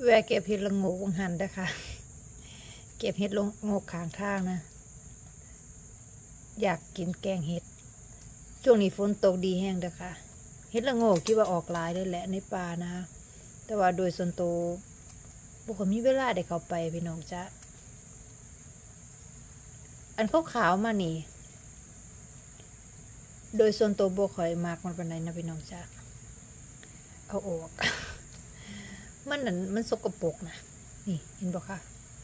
แวะเก็บเห็ดละโงกหันนะคะเก็บเห็ดละโงกข้างทางนะอยากกินแกงเห็ดช่วงนี้ฝนตกดีแห้งเด้อค่ะเห็ดละโงกคิดว่าออกหลายเลยแหละในป่านะแต่ว่าโดยส่วนตัวบุคคลมีเวลาได้เข้าไปพี่น้องจ๊ะอันขาวๆมานี่โดยส่วนตัวบุคคลมากมันเป็นไรนะพี่น้องจ๊ะเอาออกมันนั่นมันสกปรกนะนี่เห็นบอกค่ะ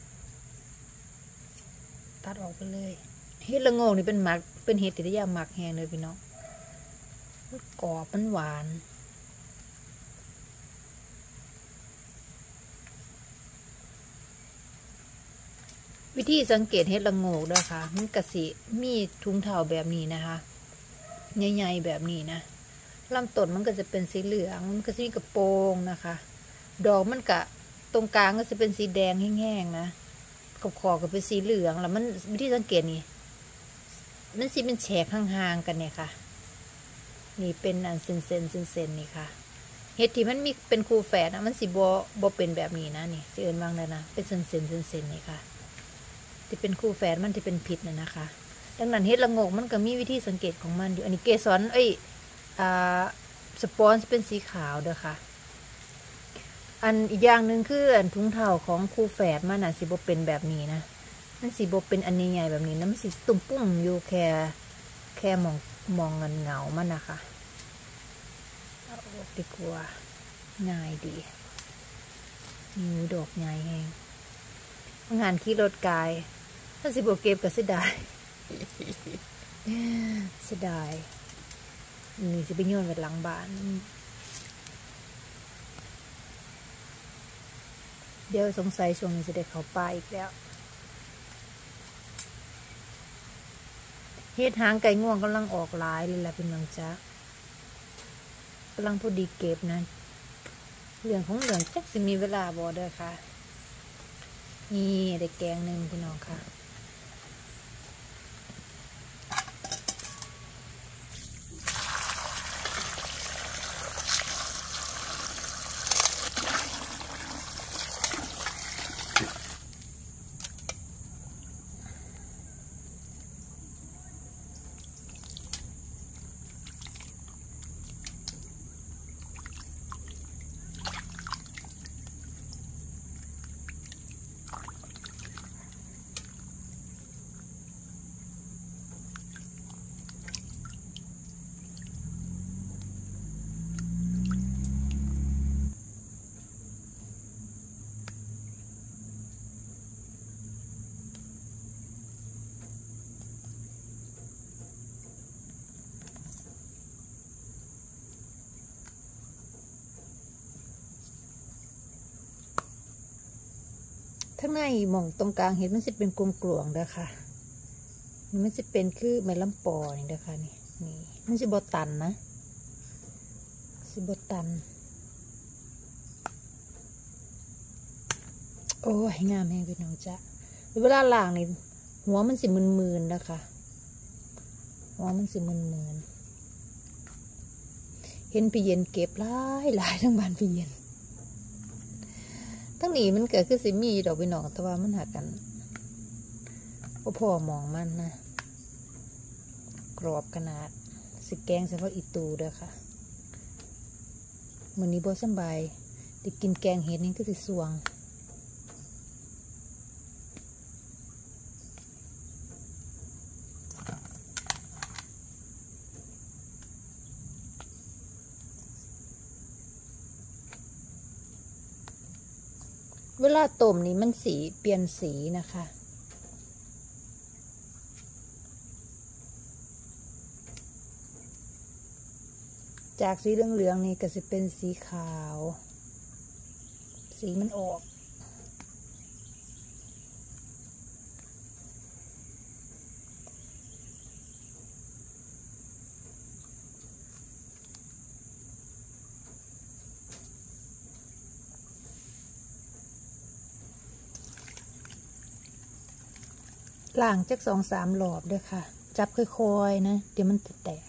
ตัดออกไปเลยเห็ดละโงกนี่เป็นหมักเป็นเห็ดที่ได้ยาหมักแห้งเลยพี่น้องมันกรอบมันหวานวิธีสังเกตเห็ดละโงกด้วยค่ะมันกระสีมีถุงเท้าแบบนี้นะคะใหญ่ๆแบบนี้นะลำต้นมันก็จะเป็นสีเหลืองมันก็จะมีกระโปรงนะคะดอกมันกะตรงกลางก็จะเป็นสีแดงแห้งๆนะขอบก็เป็นสีเหลืองแล้วมันวิธีสังเกตนี่มันสีเป็นแฉกห่างๆกันเนี่ยค่ะนี่เป็นอันเซนนี่ค่ะเห็ดที่มันมีเป็นคู่แฝดนะมันสีบเป็นแบบนี้นะนี่สีอื่นบ้างเลยนะเป็นเซนนี่ค่ะที่เป็นคู่แฝดมันที่เป็นพิษนะคะดังนั้นเห็ดละโงกมันก็มีวิธีสังเกตของมันอยู่อันนี้เกสรสปอนเป็นสีขาวเด้อค่ะอันอีกอย่างหนึ่งคืออันถุงเท้าของคู่แฝดมันน่ะสีบเป็นแบบนี้นะมันสีบเป็นอันใหญ่ๆแบบนี้นะมันสีตุ่มปุ้มอยู่แค่มองเงามันนะคะเอาออกดีกว่าง่ายดีมีดอกใหญ่แหงงานขี่รถกายถ้าสิบเก็บก็เสียดายนี่สิไปโยนไว้หลังบ้านเดี๋ยวสงสัยช่วงนี้จะได้เข้าป่าอีกแล้วเฮ็ดหางไก่ง่วงกำลังออกหลายเลยแหละเป็นน้องจ๊ะกำลังพอดีเก็บนะเรื่องของเรื่องจักสิมีเวลาบ่เด้อค่ะนี่ได้แกงหนึ่งพี่น้องค่ะทั้งในหม่องตรงกลางเห็นมันจะเป็นกลวงๆเด้อค่ะมันจะเป็นคือไม้ลำปอนี่เด้อค่ะนี่มันจะบดตันนะสิบดตันโอ้ยงามแห้งพี่น้องจ๊ะเวลาล่างนี่หัวมันสิมึนๆนะคะหัวมันสิมึนเห็นพี่เย็นเก็บหลายทั้งบ้านพี่เย็นทั้งนี้มันเกิดขึ้นสิมีดอกพี่น้องแต่ว่ามันหักกันพ่อมองมันนะกรอบขนาดสิแกงเฉพาะอีตูเด้อค่ะมื้อนี้บ่สบายได้กินแกงเห็ดนี่ก็สิสวงเวลาต้มนี่มันสีเปลี่ยนสีนะคะจากสีเหลืองๆนี่ก็จะเป็นสีขาวสีมันออกล่างจาก2-3 รอบด้วยค่ะจับค่อยๆนะเดี๋ยวมันจะแตก